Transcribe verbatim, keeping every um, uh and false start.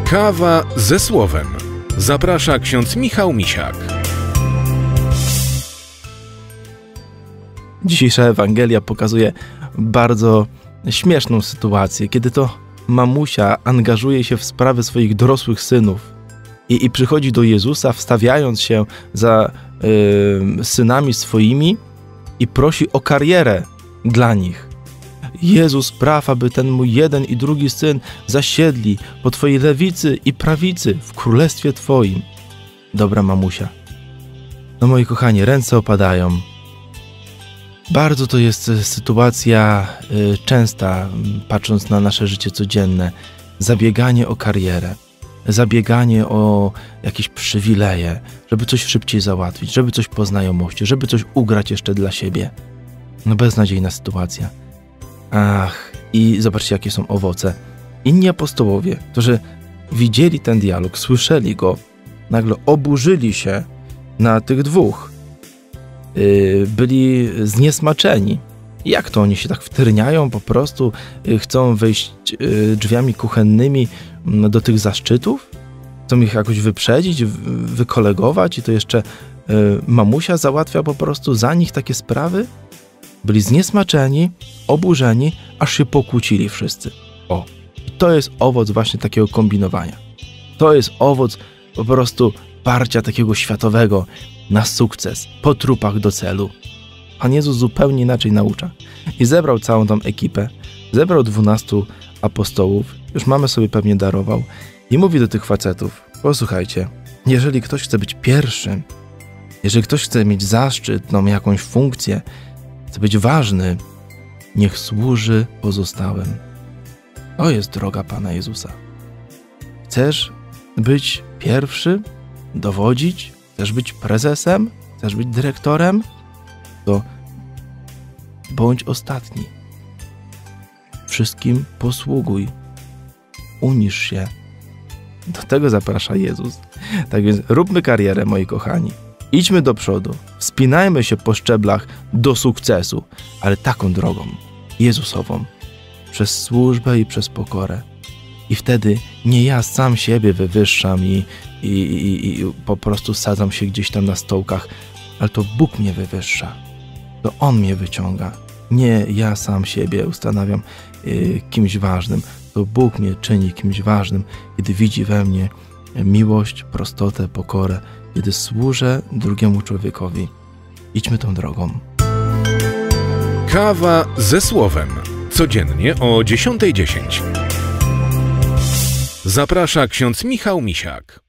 Kawa ze słowem. Zaprasza ksiądz Michał Misiak. Dzisiejsza Ewangelia pokazuje bardzo śmieszną sytuację, kiedy to mamusia angażuje się w sprawy swoich dorosłych synów i, i przychodzi do Jezusa, wstawiając się za y, synami swoimi i prosi o karierę dla nich. Jezu, spraw, aby ten mój jeden i drugi syn zasiedli po Twojej lewicy i prawicy w królestwie Twoim. Dobra mamusia. No moi kochani, ręce opadają. Bardzo to jest sytuacja y, częsta, patrząc na nasze życie codzienne. Zabieganie o karierę, zabieganie o jakieś przywileje, żeby coś szybciej załatwić, żeby coś po znajomości, żeby coś ugrać jeszcze dla siebie. No beznadziejna sytuacja. Ach, i zobaczcie, jakie są owoce. Inni apostołowie, którzy widzieli ten dialog, słyszeli go, nagle oburzyli się na tych dwóch. Yy, byli zniesmaczeni. Jak to oni się tak wtyrniają, po prostu yy, chcą wejść yy, drzwiami kuchennymi yy, do tych zaszczytów? Chcą ich jakoś wyprzedzić, wykolegować i to jeszcze yy, mamusia załatwia po prostu za nich takie sprawy? Byli zniesmaczeni, oburzeni, aż się pokłócili wszyscy. O, i to jest owoc właśnie takiego kombinowania. To jest owoc po prostu parcia takiego światowego na sukces, po trupach do celu. Pan Jezus zupełnie inaczej naucza. I zebrał całą tą ekipę, zebrał dwunastu apostołów, już mamy sobie pewnie darował, i mówi do tych facetów: posłuchajcie, jeżeli ktoś chce być pierwszym, jeżeli ktoś chce mieć zaszczyt, no, jakąś funkcję, chce być ważny, niech służy pozostałym. To jest droga Pana Jezusa. Chcesz być pierwszy, dowodzić? Chcesz być prezesem? Chcesz być dyrektorem? To bądź ostatni. Wszystkim posługuj. Unisz się. Do tego zaprasza Jezus. Tak więc róbmy karierę, moi kochani. Idźmy do przodu. Wspinajmy się po szczeblach do sukcesu, ale taką drogą, Jezusową. Przez służbę i przez pokorę. I wtedy nie ja sam siebie wywyższam i, i, i, i po prostu sadzam się gdzieś tam na stołkach, ale to Bóg mnie wywyższa. To On mnie wyciąga. Nie ja sam siebie ustanawiam y, kimś ważnym. To Bóg mnie czyni kimś ważnym, kiedy widzi we mnie miłość, prostotę, pokorę, kiedy służę drugiemu człowiekowi. Idźmy tą drogą. Kawa ze słowem. Codziennie o dziesiątej dziesięć. Zaprasza ksiądz Michał Misiak.